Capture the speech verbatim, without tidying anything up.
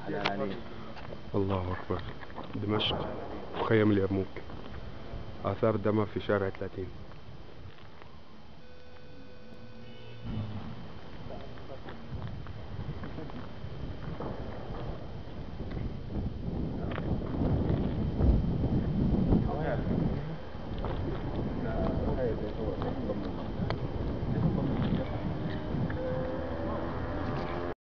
الله أكبر. دمشق، مخيم اليرموك، آثار دمر في شارع ثلاثين.